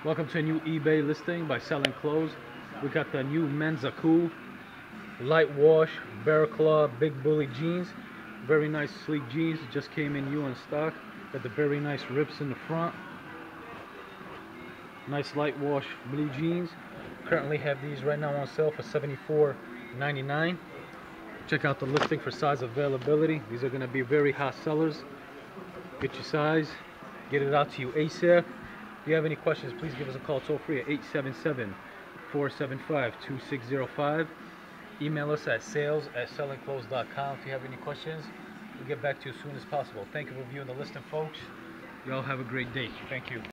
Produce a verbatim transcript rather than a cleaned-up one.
Welcome to a new eBay listing by Selling Clothes. We got the new Men's Cool light wash Bear Claw Big Bully jeans. Very nice sleek jeans. Just came in new in stock. Got the very nice rips in the front. Nice light wash blue jeans. Currently have these right now on sale for seventy-four ninety-nine. Check out the listing for size availability. These are going to be very hot sellers. Get your size. Get it out to you ASAP. If you have any questions, please give us a call toll free at eight seven seven, four seven five, two six zero five. Email us at sales at selling clothes dot com if you have any questions. We'll get back to you as soon as possible. Thank you for viewing the listing, folks. Y'all have a great day. Thank you.